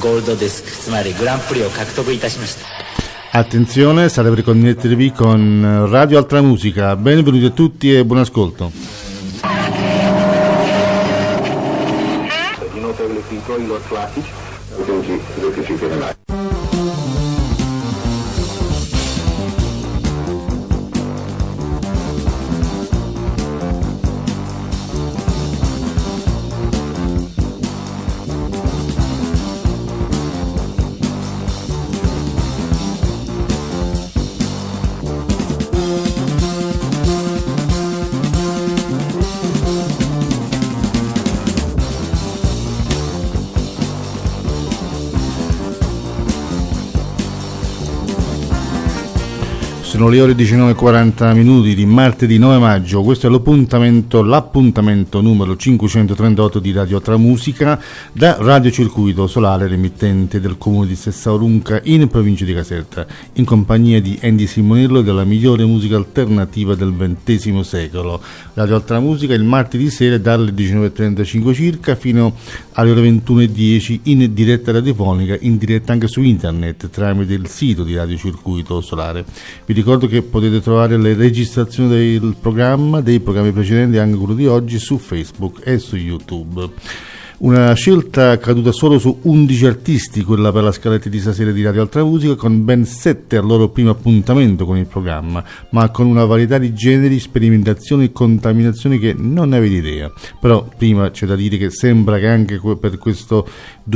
ゴールドディスク、つまりグランプリを獲得いたしました。 Attenzione, state per connettervi con Radio Altra Musica. Benvenuti a tutti e buon ascolto. I notevoli pittori classici, classici. Sono le ore 19:40 di martedì 9 maggio, questo è l'appuntamento numero 538 di Radio Altra Musica da Radio Circuito Solare, l'emittente del comune di Sessaurunca in provincia di Caserta, in compagnia di Andy Simonello e della migliore musica alternativa del XX secolo. Radio Altra Musica il martedì sera dalle 19:35 circa fino alle ore 21:10 in diretta radiofonica, in diretta anche su internet tramite il sito di Radio Circuito Solare. Vi ricordo che potete trovare le registrazioni dei programmi precedenti, anche quello di oggi, su Facebook e su YouTube. Una scelta caduta solo su 11 artisti, quella per la scaletta di stasera di Radio Altra Musica, con ben 7 al loro primo appuntamento con il programma, ma con una varietà di generi, sperimentazioni e contaminazioni che non ne avete idea. Però prima c'è da dire che sembra che anche per questo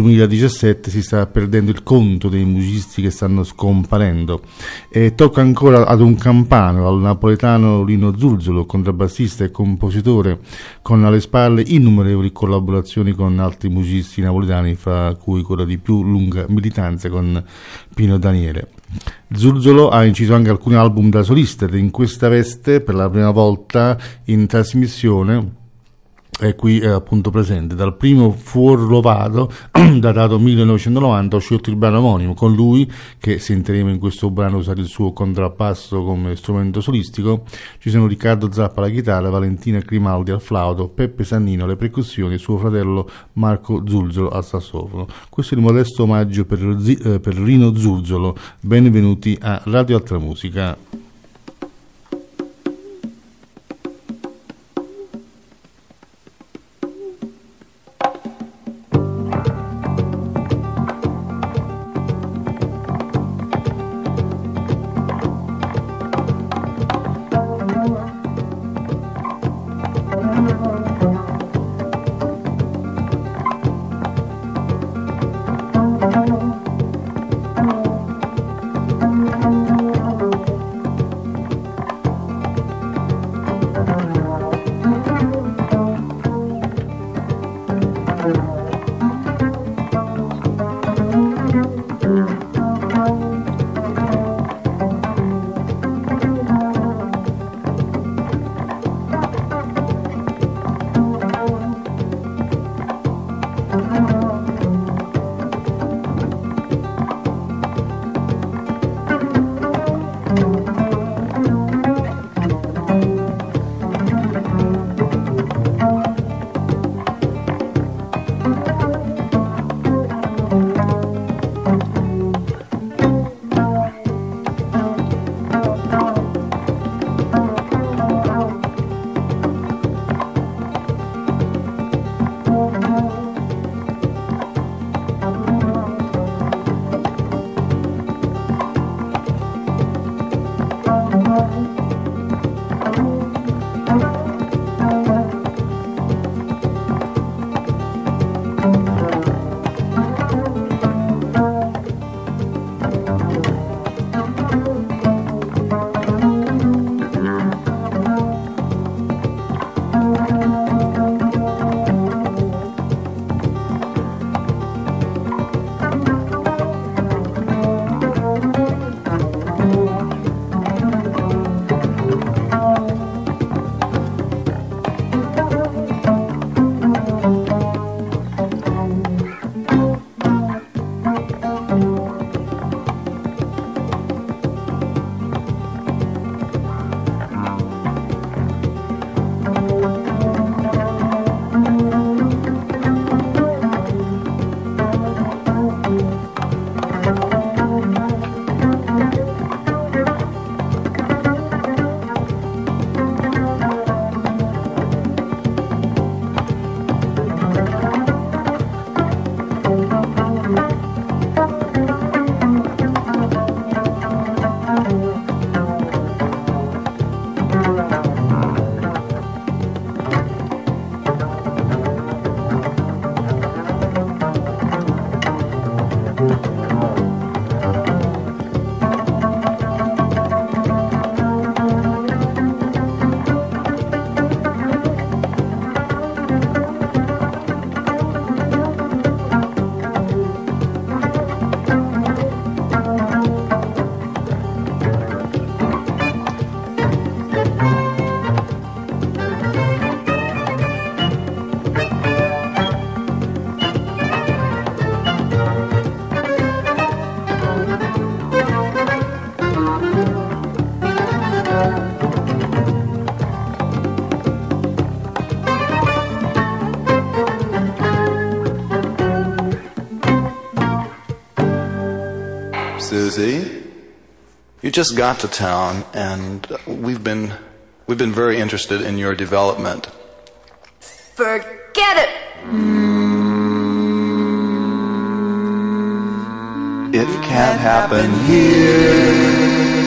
2017 si sta perdendo il conto dei musicisti che stanno scomparendo. E tocca ancora ad un campano, al napoletano Rino Zurzolo, contrabbassista e compositore, con alle spalle innumerevoli collaborazioni con altri musicisti napoletani, fra cui quella di più lunga militanza con Pino Daniele. Zurzolo ha inciso anche alcuni album da solista ed in questa veste per la prima volta in trasmissione è qui appunto presente. Dal primo Fuor Lovado, datato 1990, ho scelto il brano omonimo. Con lui, che sentiremo in questo brano usare il suo contrappasso come strumento solistico, ci sono Riccardo Zappa alla chitarra, Valentina Grimaldi al flauto, Peppe Sannino alle percussioni e suo fratello Marco Zurzolo al sassofono. Questo è il modesto omaggio per Rino Zurzolo. Benvenuti a Radio Altra Musica. see. You just got to town, and we've been very interested in your development. Forget it! It can't happen here.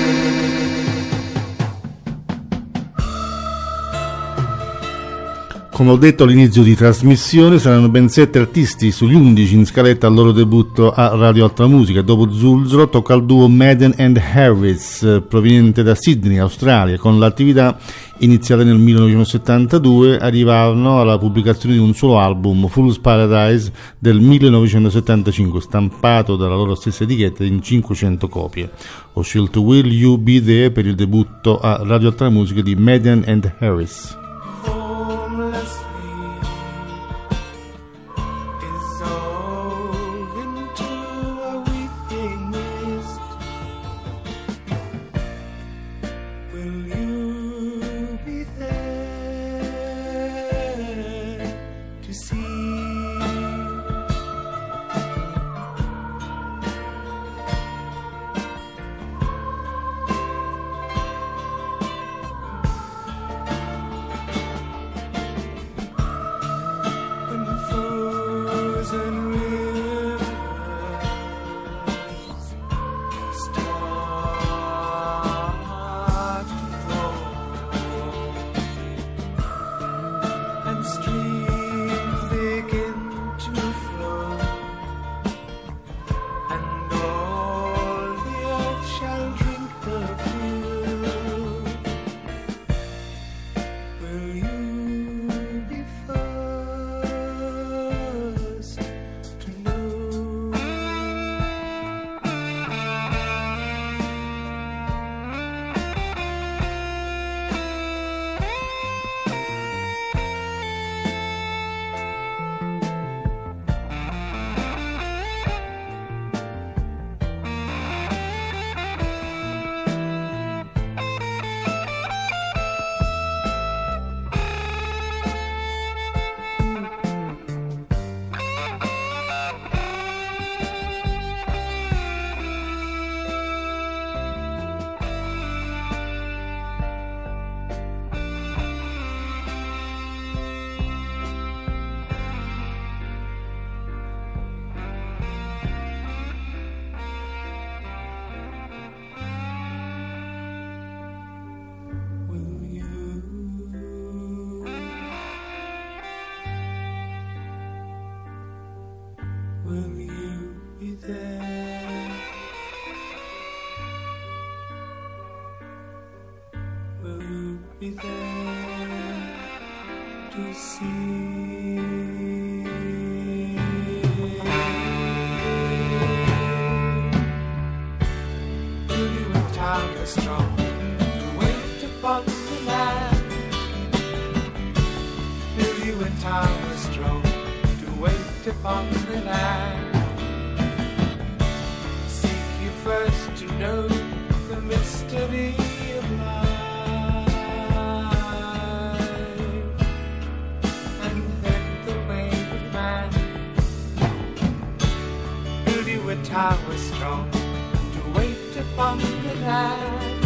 Come ho detto all'inizio di trasmissione, saranno ben 7 artisti sugli 11 in scaletta al loro debutto a Radio Altra Musica. Dopo Zulzro tocca al duo Madden and Harris, proveniente da Sydney, Australia. Con l'attività iniziata nel 1972 arrivarono alla pubblicazione di un solo album, Fool's Paradise, del 1975, stampato dalla loro stessa etichetta in 500 copie. Ho scelto Will You Be There per il debutto a Radio Altra Musica di Madden and Harris. Will you be there? Will you be there to see? Will you and time are strong to wait upon the land? Will you and time are strong to wait upon the land? Seek you first to know the mystery of life, and then the way of man. Will you a tower strong to wait upon the land?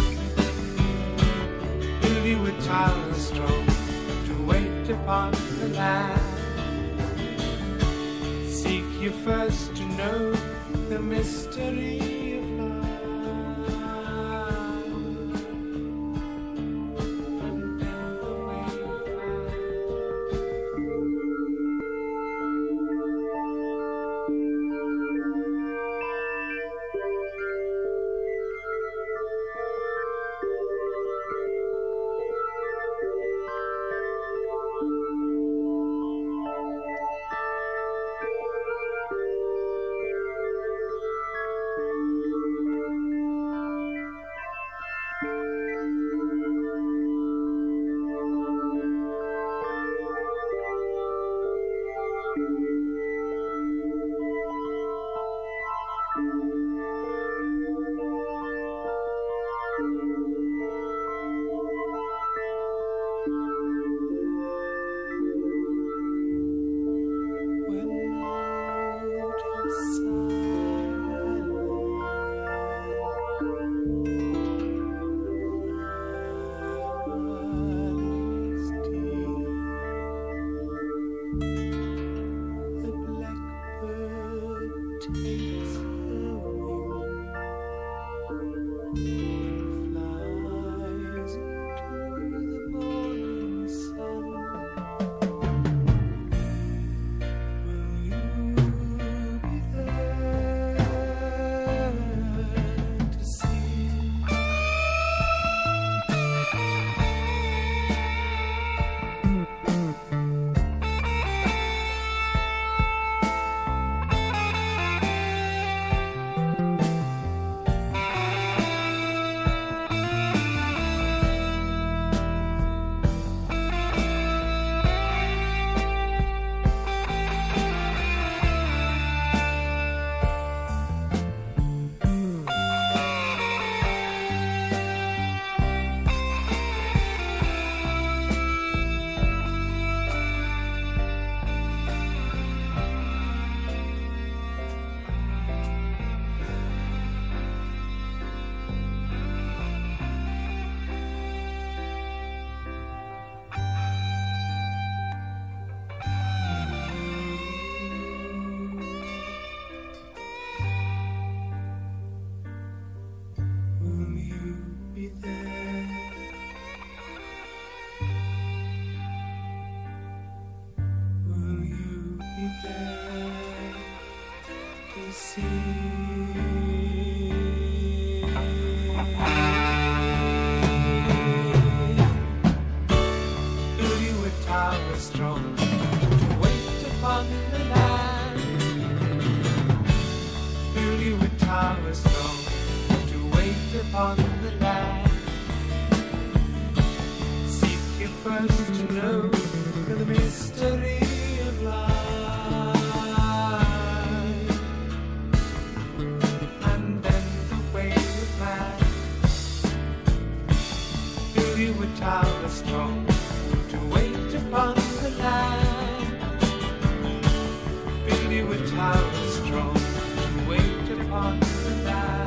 Will you a tower strong to wait upon the land? Seek you first to know the mystery of love, and then the way of man. flies into the morning sun. Will you be there to see? Will you be there? Will you be there to see? Will you a tower strong to wait upon the land? Will you a tower strong to wait upon the land? Seek you first to know the mystery of life, and then the way of man. Will you a tower strong to wait upon the land? Build you a tower strong to wait upon the land.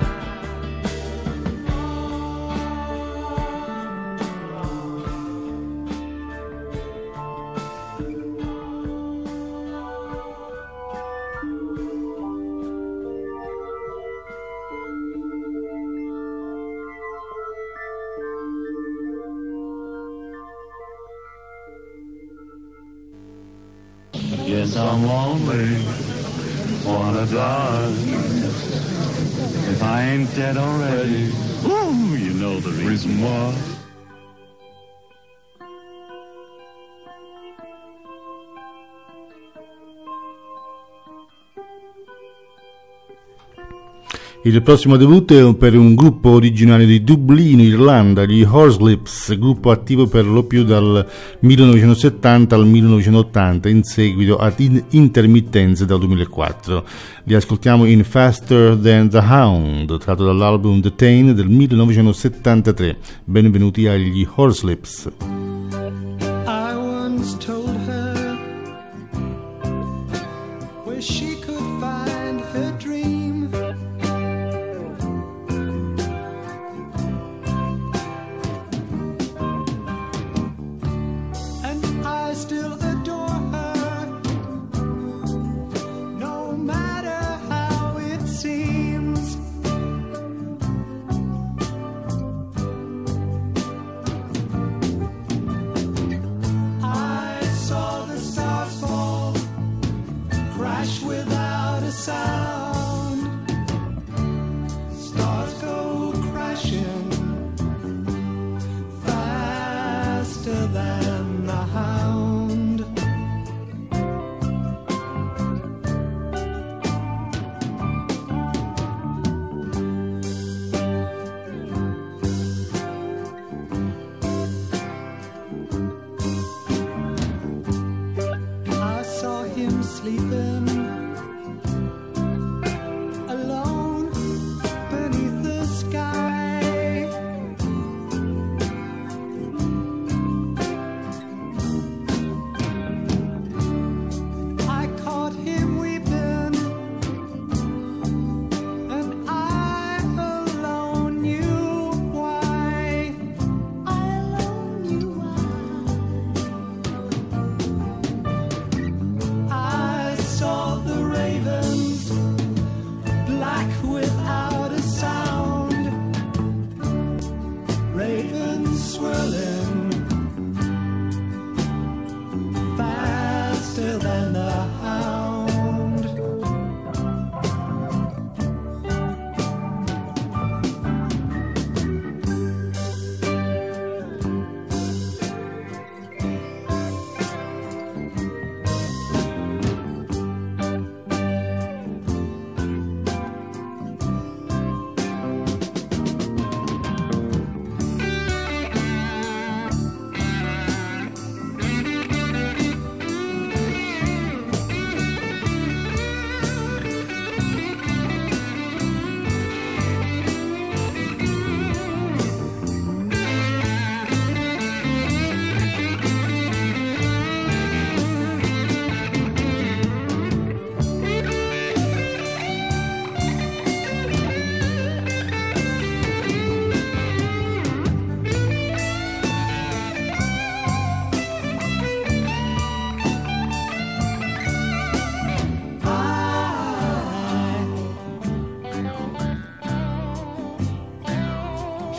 Yes, I'm lonely, wanna die. If I ain't dead already, ooh, you know the reason why. Il prossimo debutto è per un gruppo originario di Dublino, Irlanda, gli Horslips, gruppo attivo per lo più dal 1970 al 1980, in seguito ad intermittenze dal 2004. Li ascoltiamo in Faster Than the Hound, tratto dall'album The Tain del 1973. Benvenuti agli Horslips. I once told her where she could find her dream. And I still adore her, no matter how it seems. I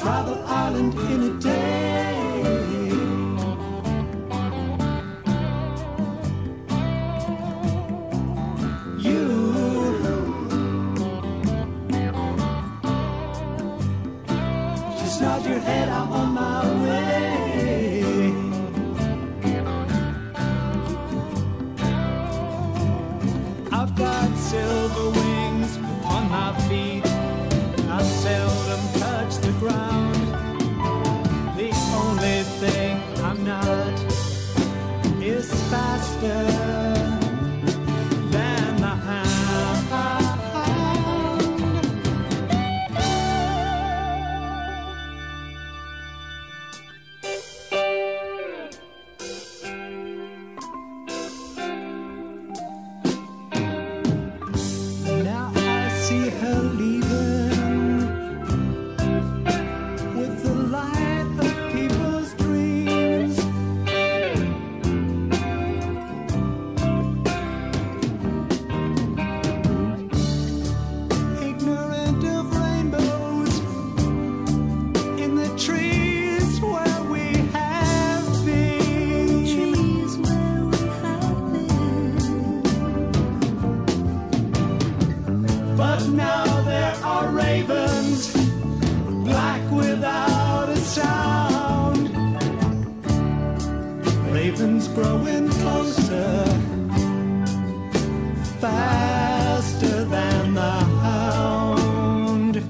travel Ireland in a day. You just nod your head, I'm on my way. I've got silver wings on my feet, I seldom touch the ground. The only thing I'm not is faster than the hound. Now I see her leaving with the light of people's dreams. Ignorant of rainbows in the trees where we have been. Trees where we have been. But now there are ravens, black without a sound. Ravens growing closer, faster than the hound.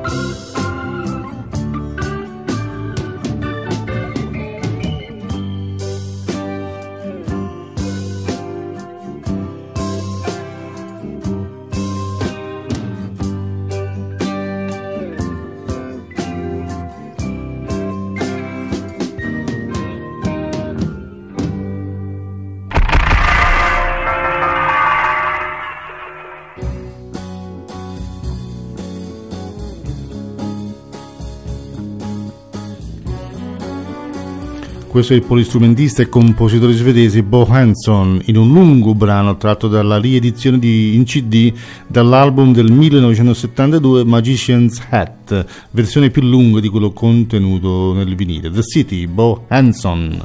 Questo è il polistrumentista e compositore svedese Bo Hansson in un lungo brano tratto dalla riedizione in CD dall'album del 1972 Magician's Hat, versione più lunga di quello contenuto nel vinile. The City, Bo Hansson.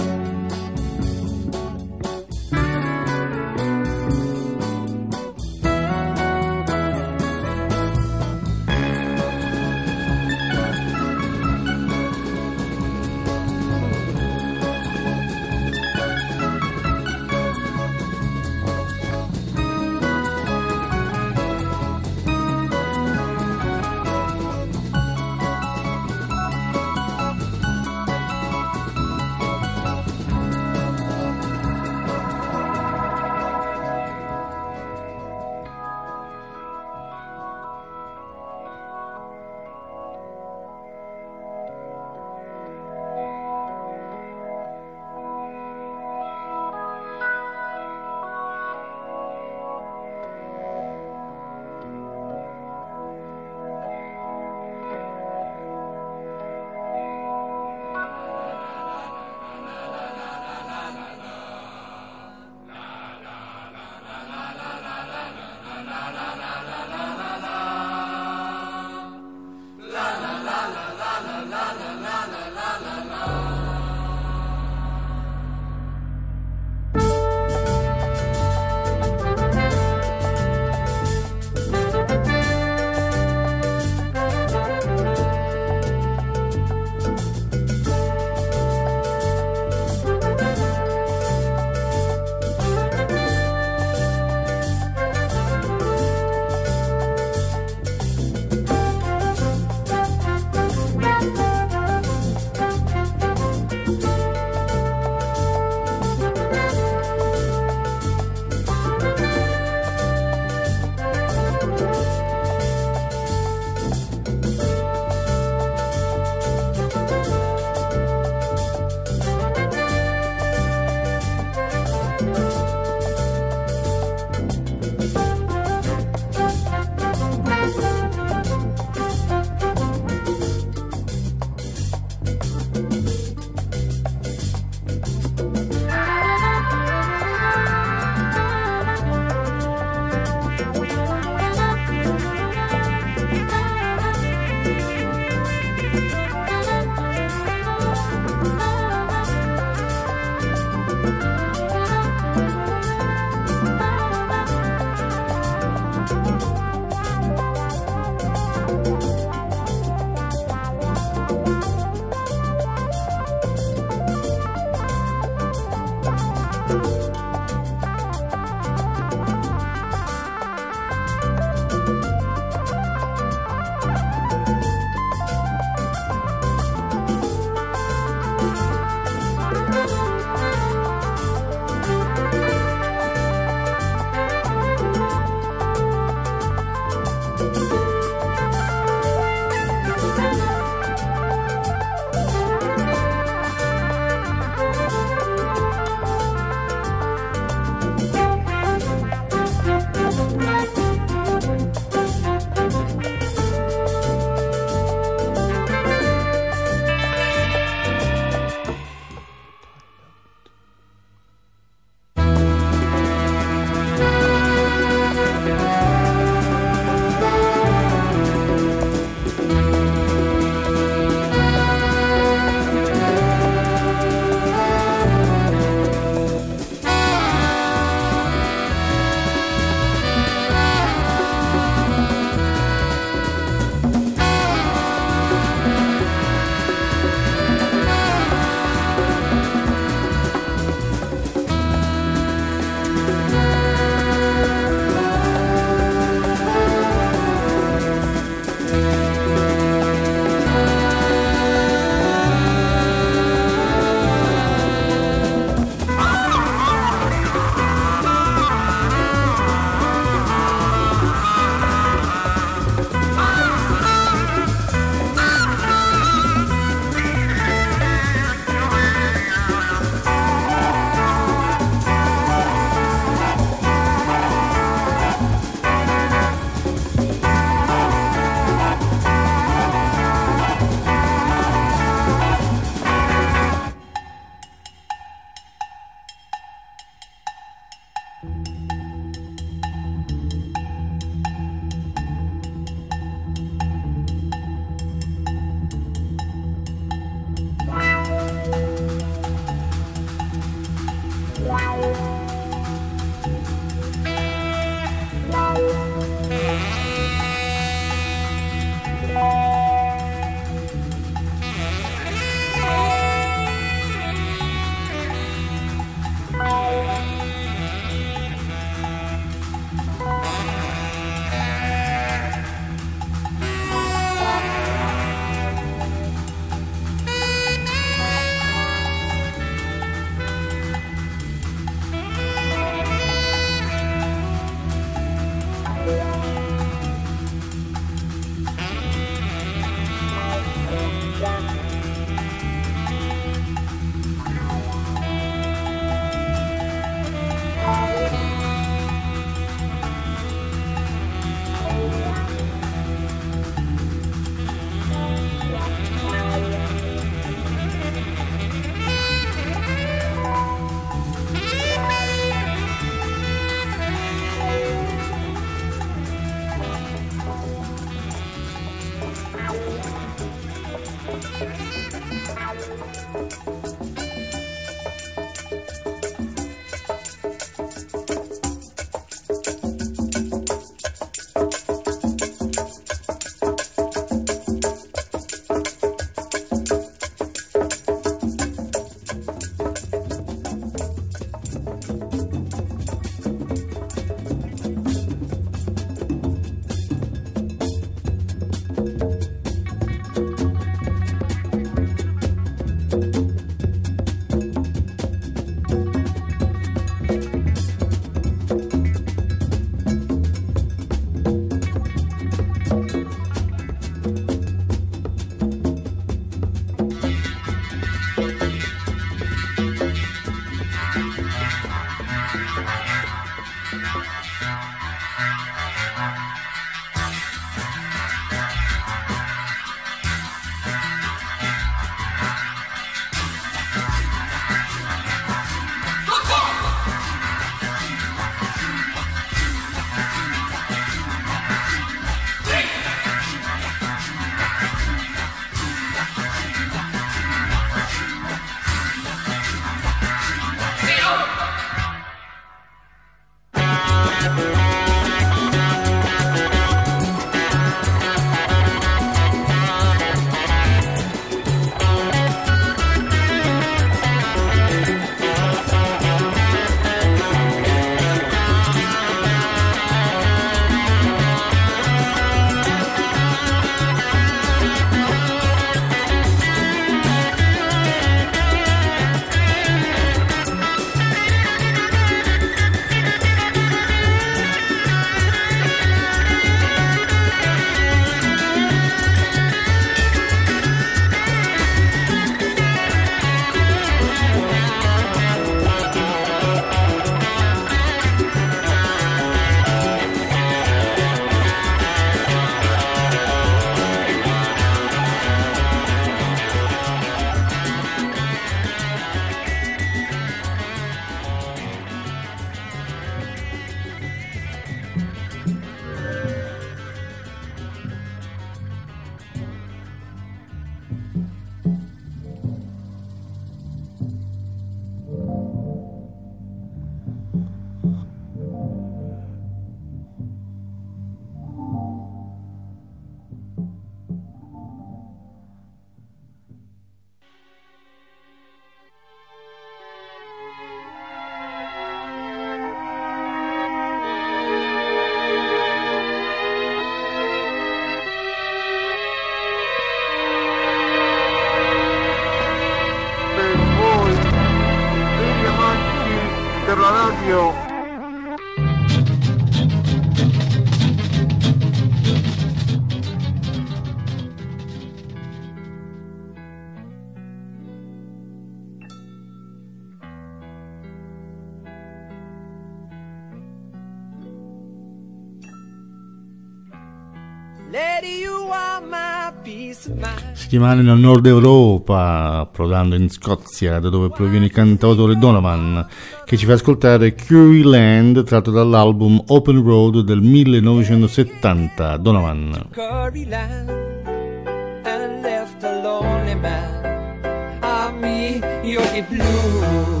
Lady, you are my peace of mind. Si rimane nel nord Europa, approdando in Scozia, da dove proviene il cantautore Donovan, che ci fa ascoltare Curie Land, tratto dall'album Open Road del 1970. Donovan. Curry land and left a lonely man. Ah, me, Yogi Blue.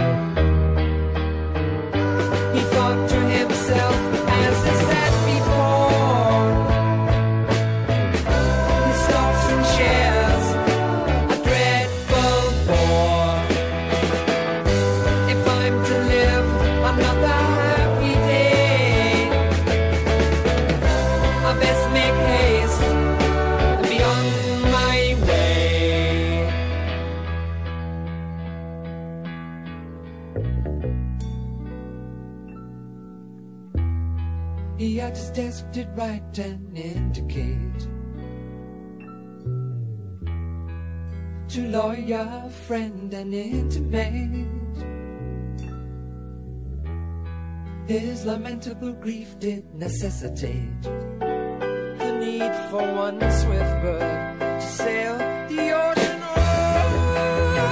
He thought to himself as he sat before his stocks and shares, a dreadful bore. If I'm to live another happy day, I best make haste and be on my way. He had his desk did write and indicate to lawyer, friend and intimate his lamentable grief did necessitate the need for one swift bird to sail the ocean o'er.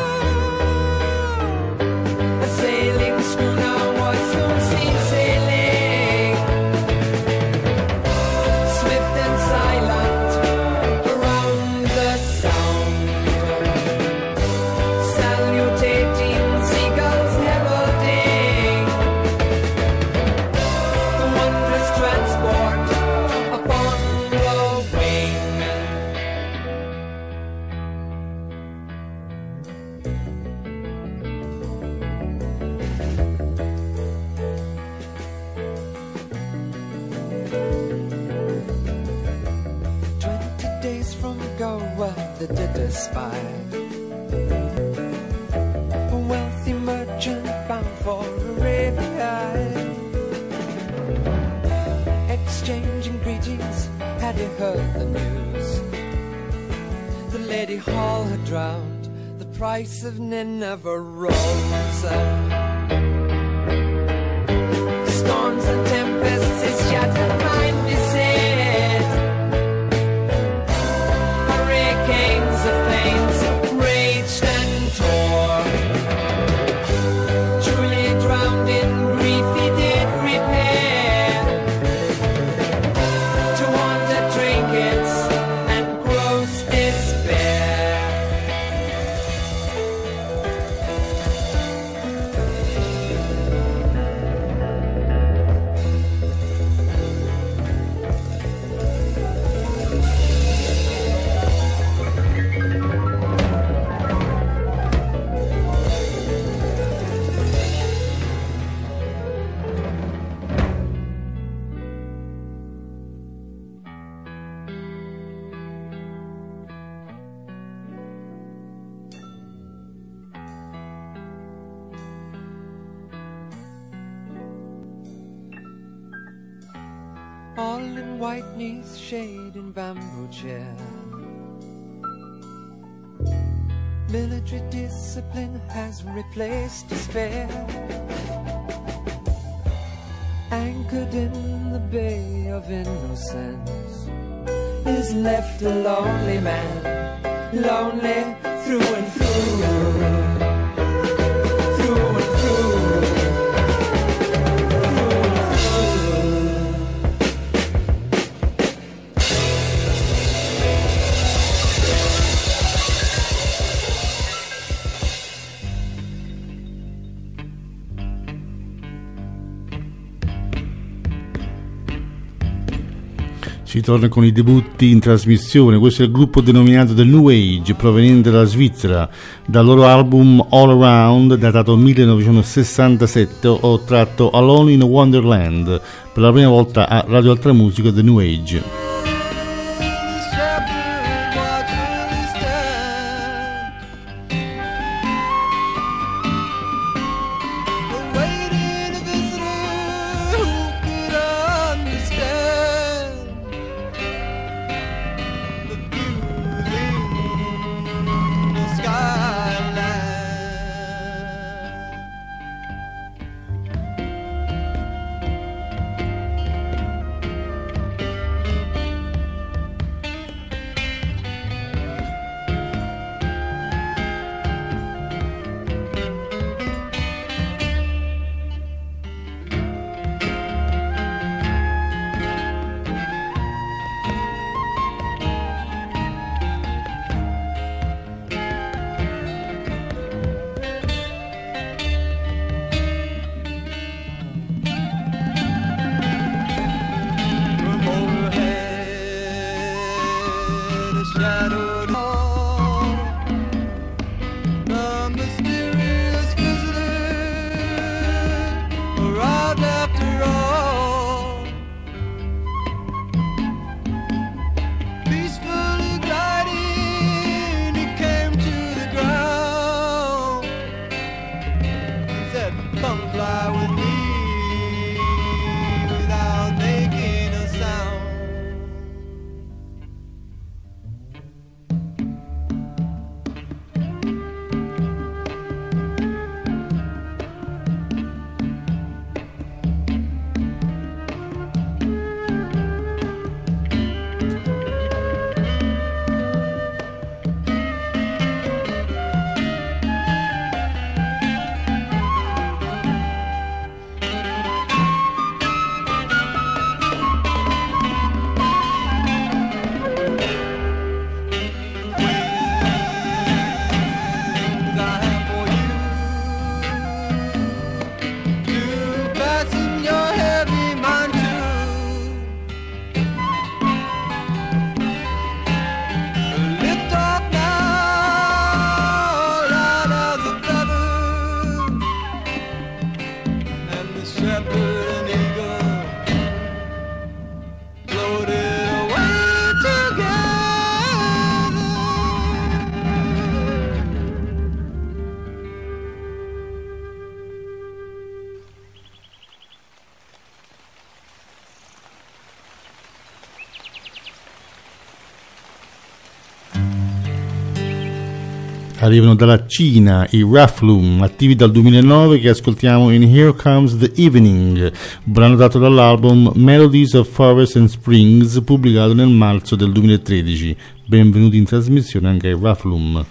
A sailing schooner was soon seen sailing, swift and silent around the sound, salutating seagulls heralding the wondrous transport upon the wing. Days from Goa that did espy a wealthy merchant bound for Arabia. Exchanging greetings, had he heard the news? The Lady Hall had drowned, the price of Nineveh rose. Storms and tempests his shattered mind beset. Hurricanes of flames raged and tore. Truly drowned in grief he did repair to wanted trinkets and gross despair. All in white neath shade and bamboo chair. Military discipline has replaced despair. Anchored in the bay of innocence is left a lonely man, lonely through and through. Through and through. Si torna con i debutti in trasmissione. Questo è il gruppo denominato The New Age, proveniente dalla Svizzera. Dal loro album All Around, datato 1967, ho tratto Alone in a Wonderland, per la prima volta a Radio Altra Musica The New Age. Arrivano dalla Cina i Raflum, attivi dal 2009, che ascoltiamo in Here Comes the Evening, brano dato dall'album Melodies of Forest and Springs, pubblicato nel marzo del 2013. Benvenuti in trasmissione anche ai Raflum.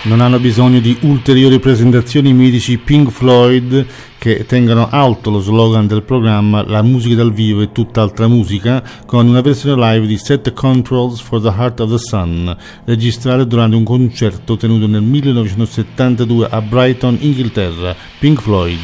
Non hanno bisogno di ulteriori presentazioni mitici Pink Floyd, che tengano alto lo slogan del programma "La musica dal vivo è tutt'altra musica", con una versione live di Set Controls for the Heart of the Sun, registrata durante un concerto tenuto nel 1972 a Brighton, Inghilterra. Pink Floyd.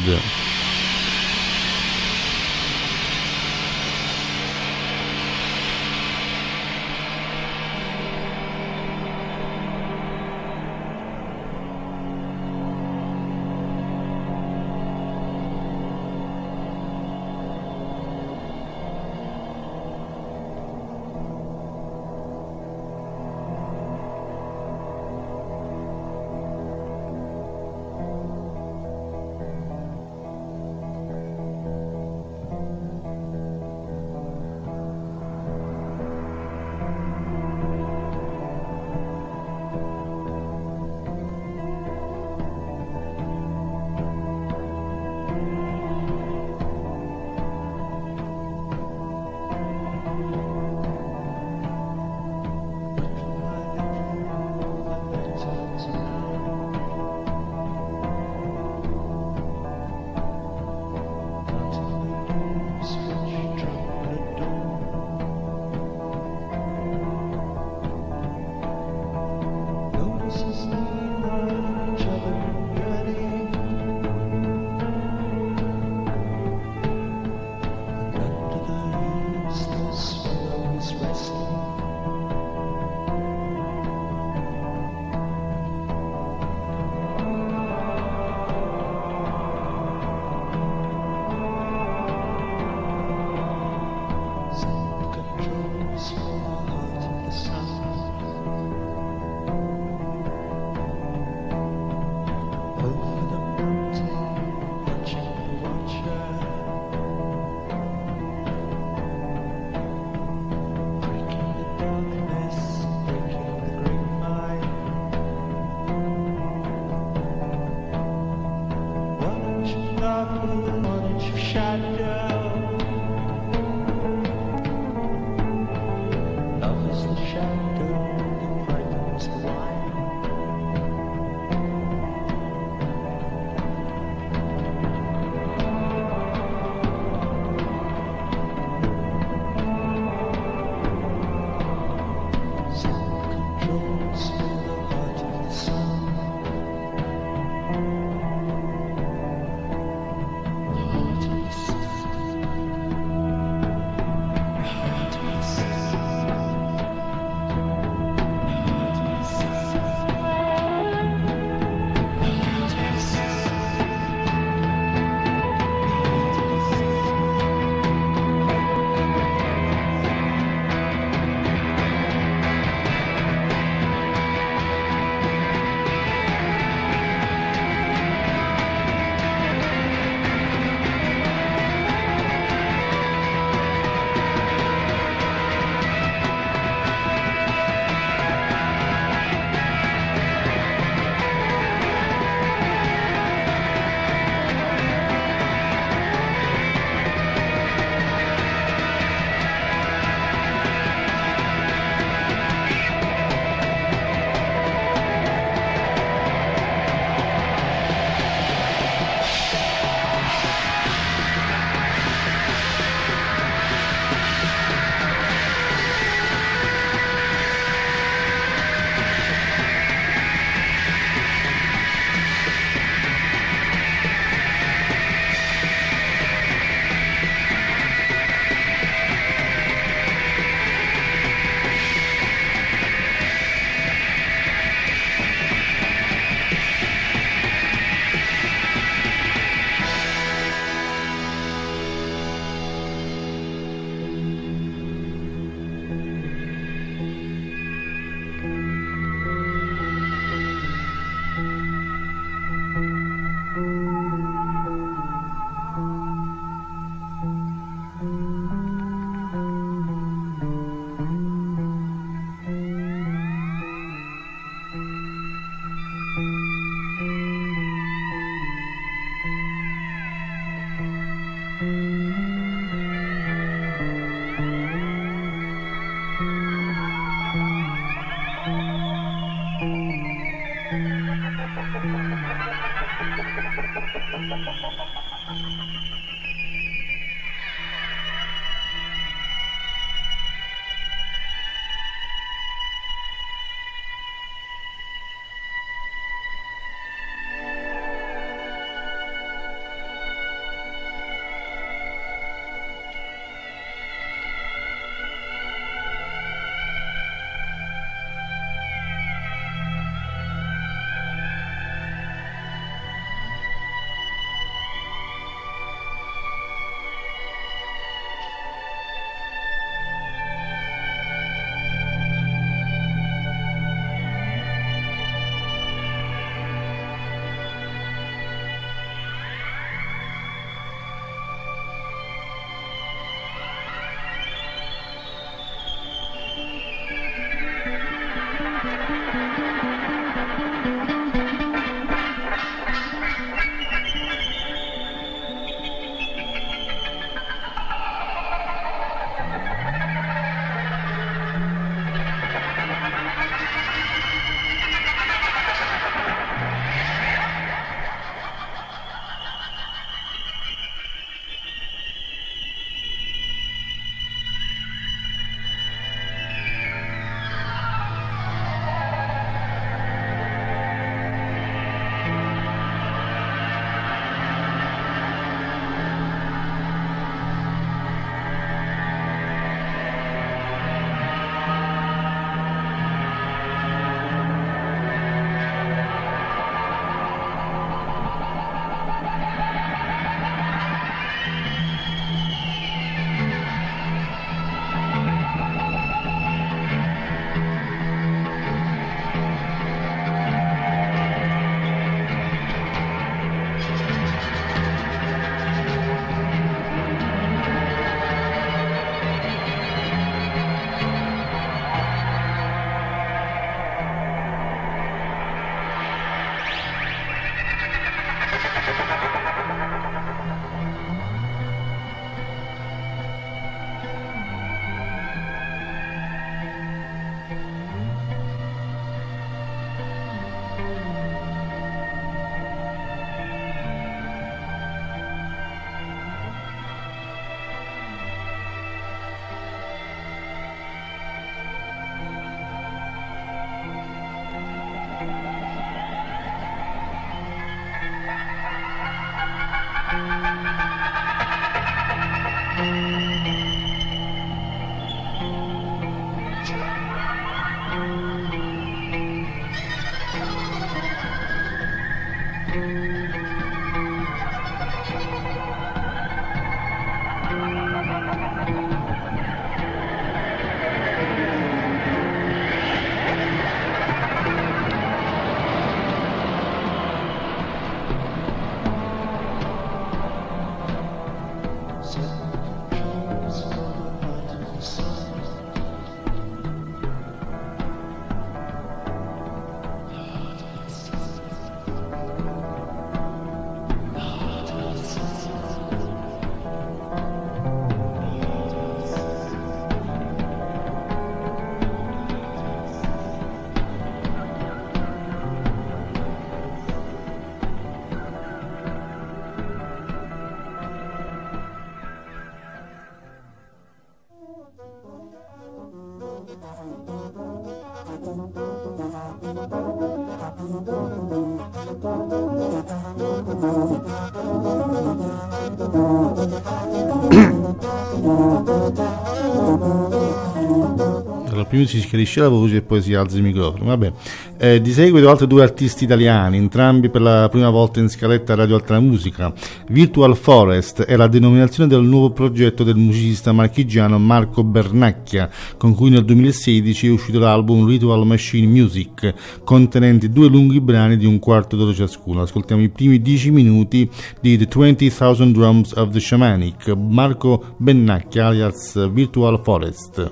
Allora, prima si schiarisce la voce e poi si alza il microfono. Vabbè. Di seguito altri due artisti italiani, entrambi per la prima volta in scaletta Radio Altra Musica. Virtual Forest è la denominazione del nuovo progetto del musicista marchigiano Marco Bernacchia, con cui nel 2016 è uscito l'album Ritual Machine Music, contenenti 2 lunghi brani di un quarto d'ora ciascuno. Ascoltiamo i primi 10 minuti di The 20,000 Drums of the Shamanic, Marco Bernacchia alias Virtual Forest.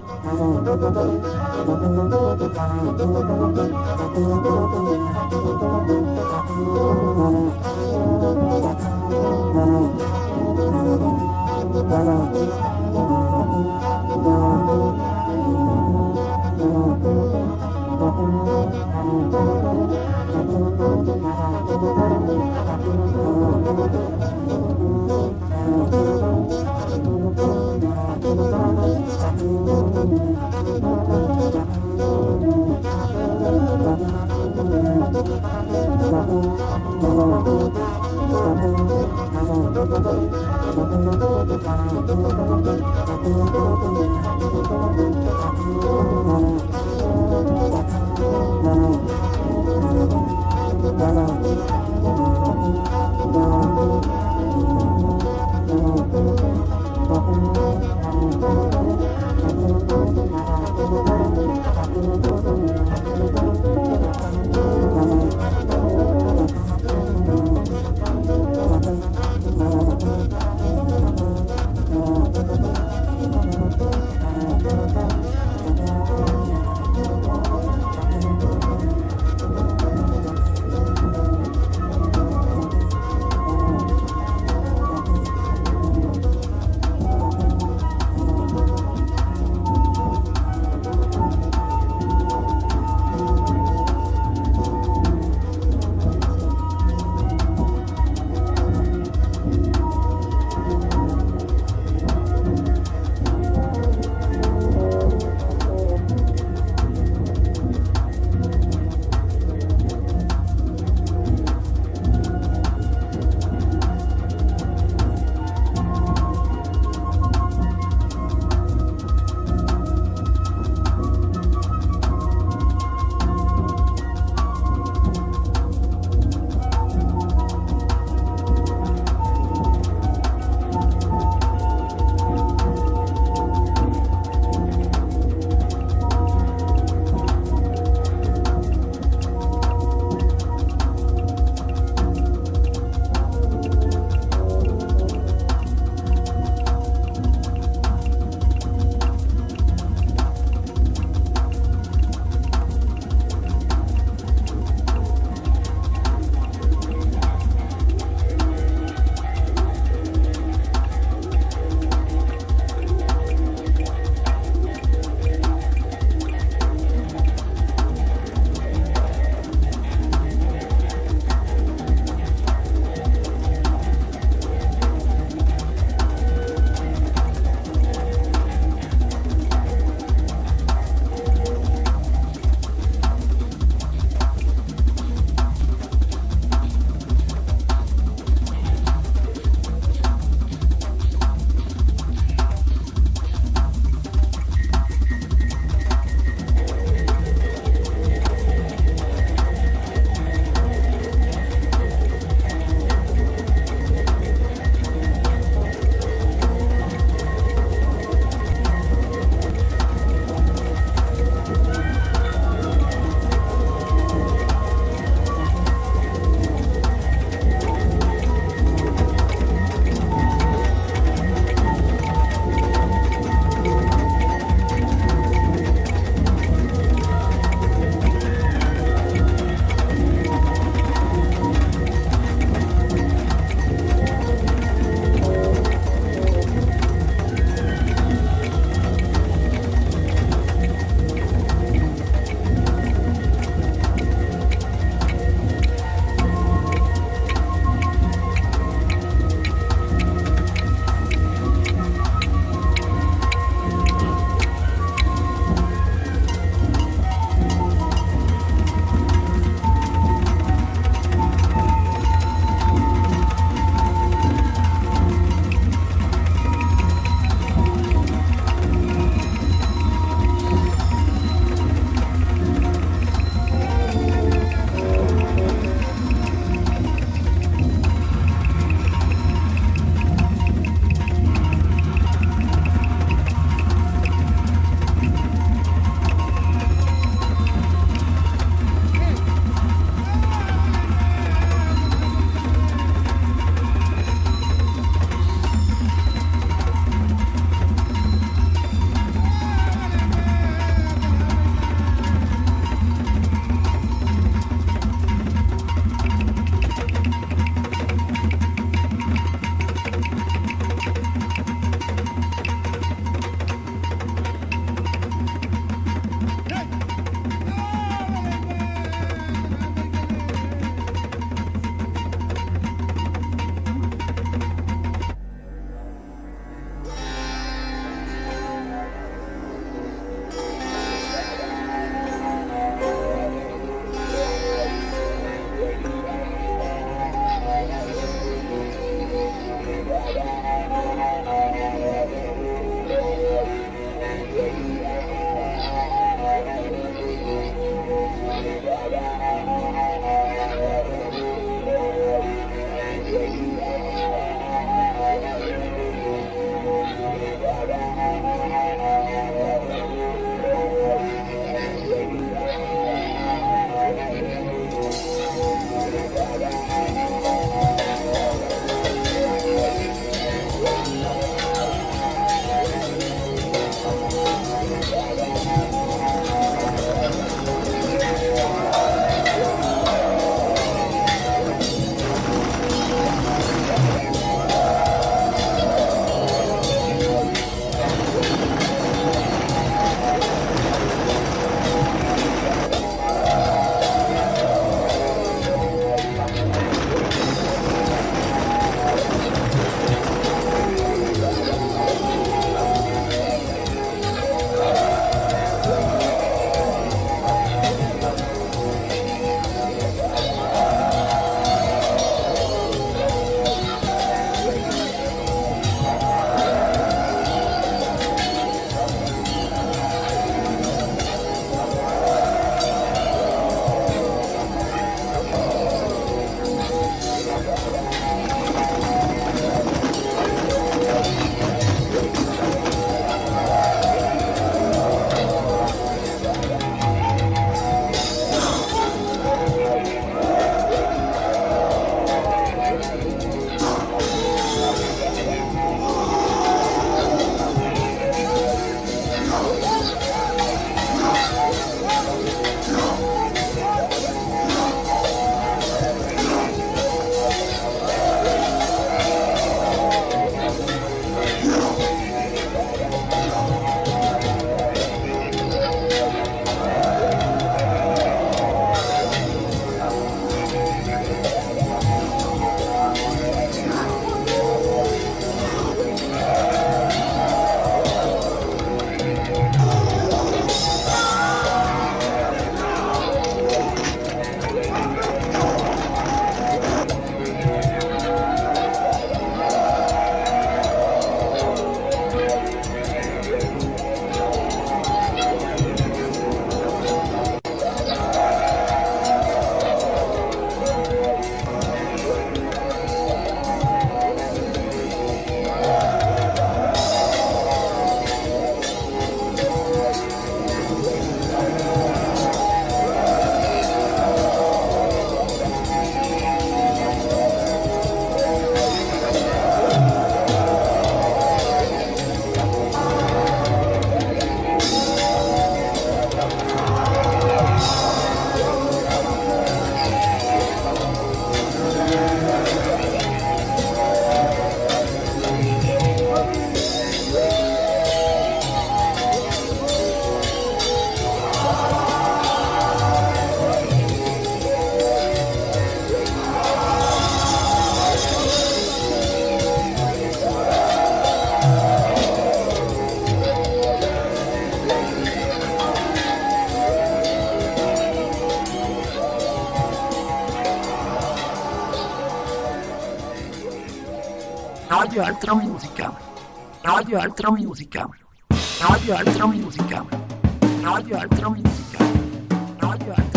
Radio Altra Musica. Radio Altra Musica. Radio Altra Musica. Radio Altra Musica. Radio Altra Musica.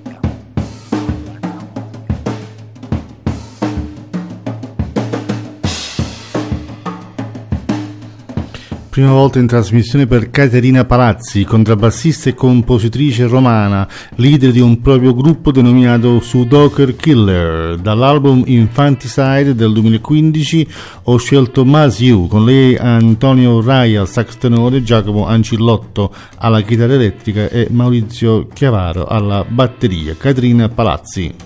Prima volta in trasmissione per Caterina Palazzi, contrabbassista e compositrice romana, leader di un proprio gruppo denominato Sudoker Killer. Dall'album Infanticide del 2015 ho scelto Mas You, con lei Antonio Rai al sax tenore, Giacomo Ancillotto alla chitarra elettrica e Maurizio Chiavaro alla batteria. Caterina Palazzi.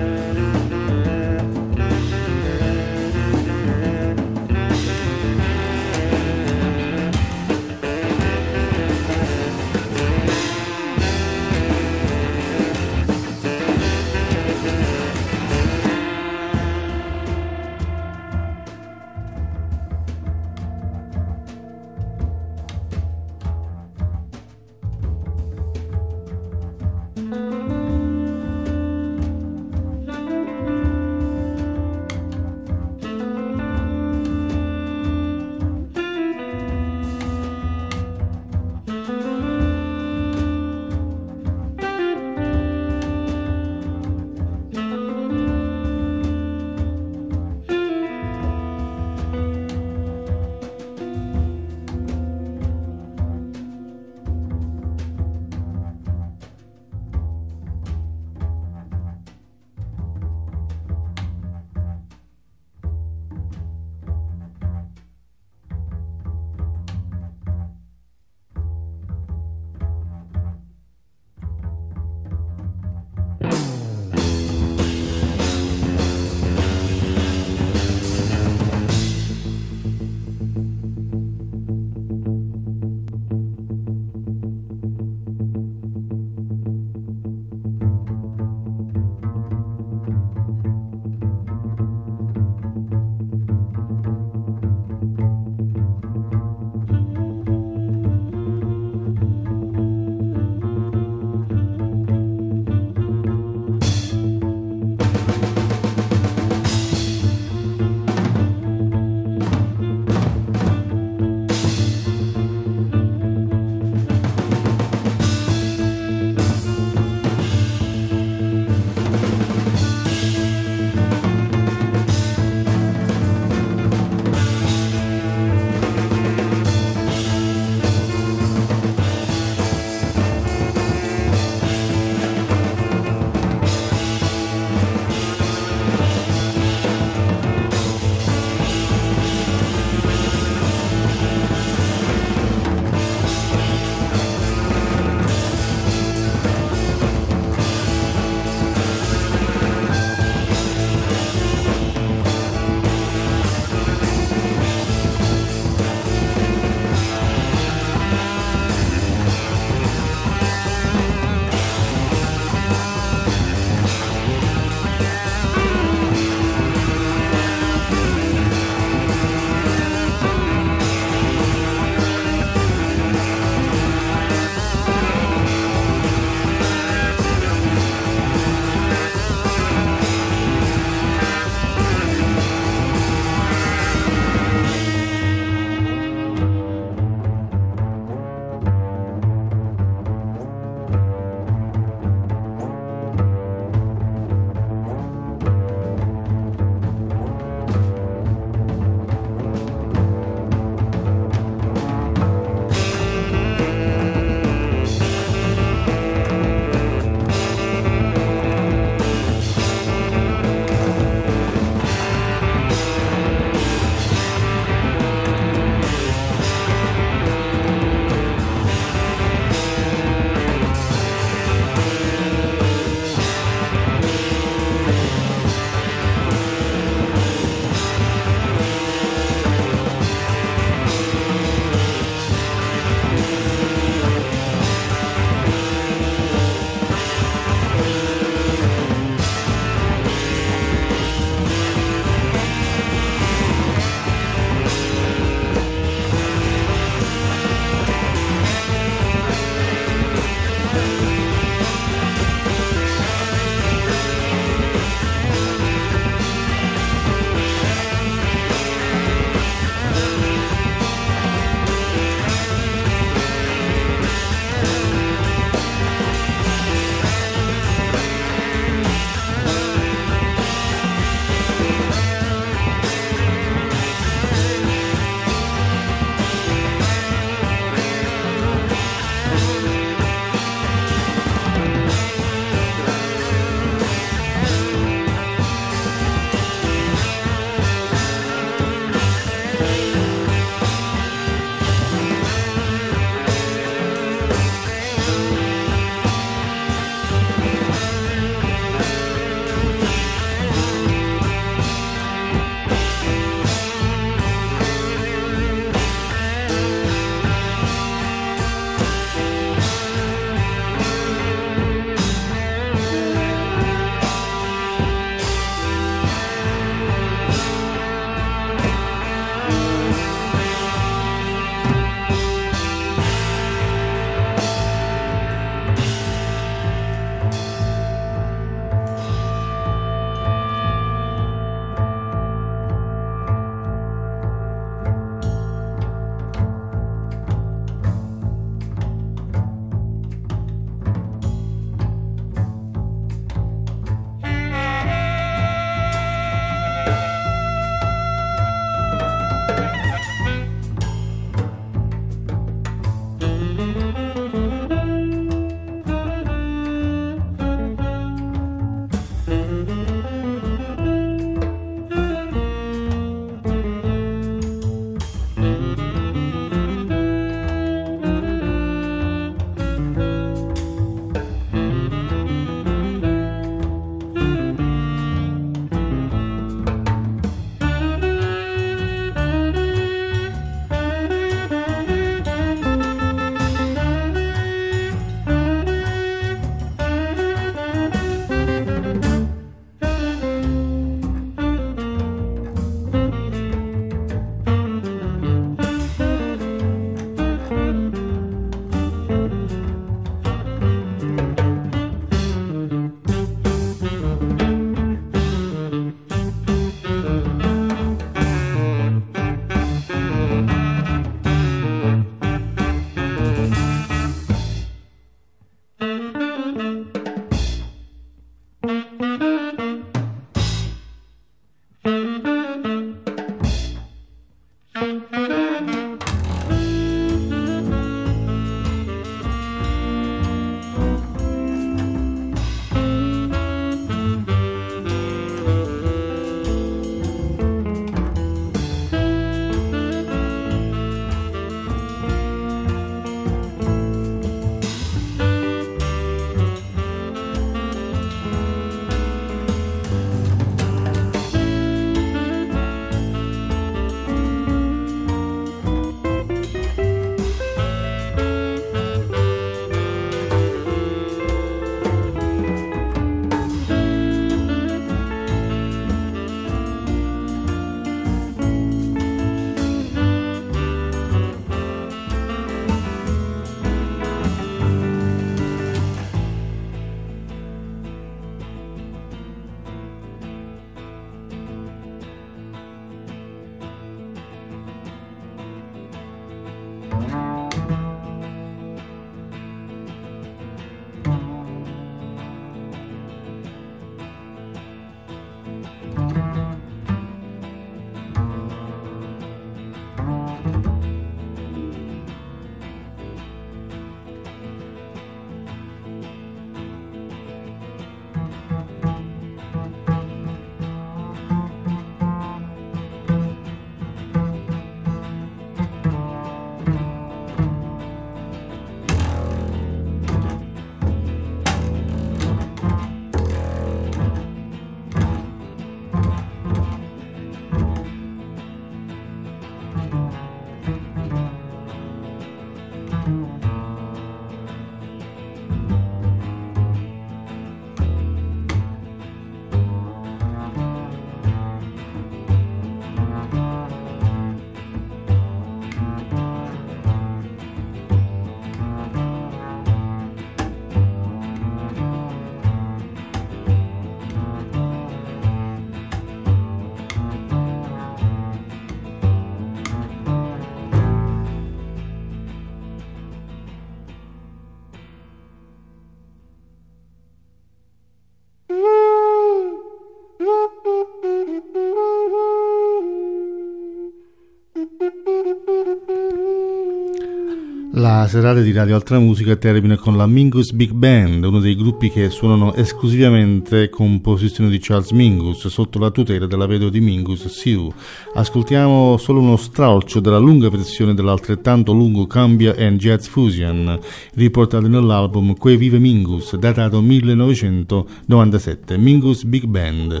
La serata di Radio Altra Musica termina con la Mingus Big Band, uno dei gruppi che suonano esclusivamente composizioni di Charles Mingus sotto la tutela della vedova di Mingus, Sue. Ascoltiamo solo uno stralcio della lunga versione dell'altrettanto lungo Cumbia and Jazz Fusion, riportato nell'album Que Vive Mingus, datato 1997, Mingus Big Band.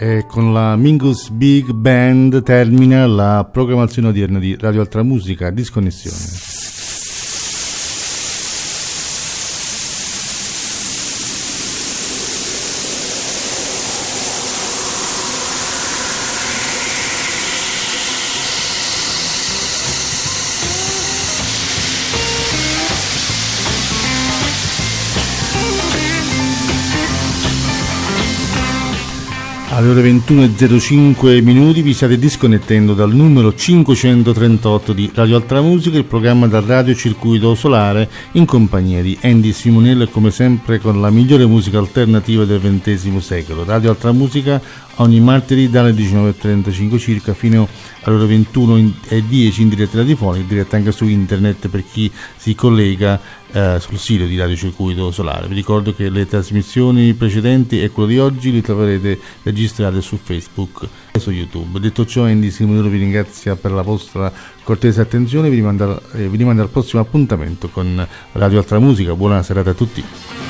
E con la Mingus Big Band termina la programmazione odierna di Radio Altra Musica. Disconnessione. Alle ore 21:05 vi state disconnettendo dal numero 538 di Radio Altra Musica, il programma dal Radio Circuito Solare, in compagnia di Andy Simonello e come sempre con la migliore musica alternativa del XX secolo. Radio Altra Musica ogni martedì dalle 19:35 circa fino alle ore 21:10 in diretta radiofonica, in diretta anche su internet per chi si collega sul sito di Radio Circuito Solare. Vi ricordo che le trasmissioni precedenti e quello di oggi li troverete registrate su Facebook e su YouTube. Detto ciò, Andy Simonello vi ringrazia per la vostra cortese attenzione e vi rimanda al prossimo appuntamento con Radio Altra Musica. Buona serata a tutti.